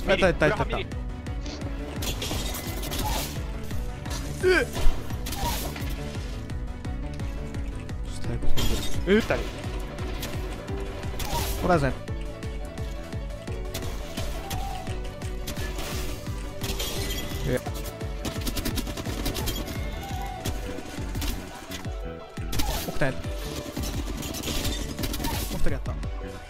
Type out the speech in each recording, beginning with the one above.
やったやったやったやった。 2人。 ホラーゼン。オクタや。もう一人やった。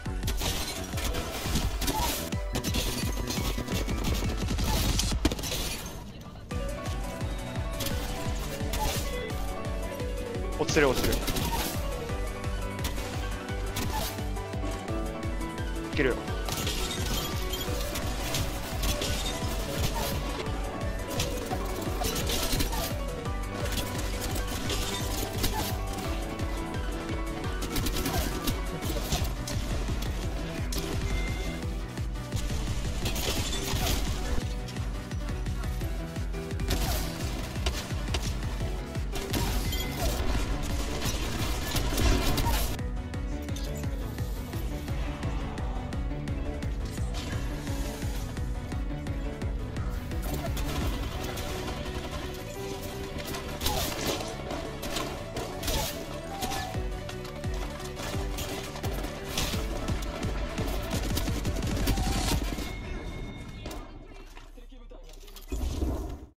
落ちてる落ちてる。いける。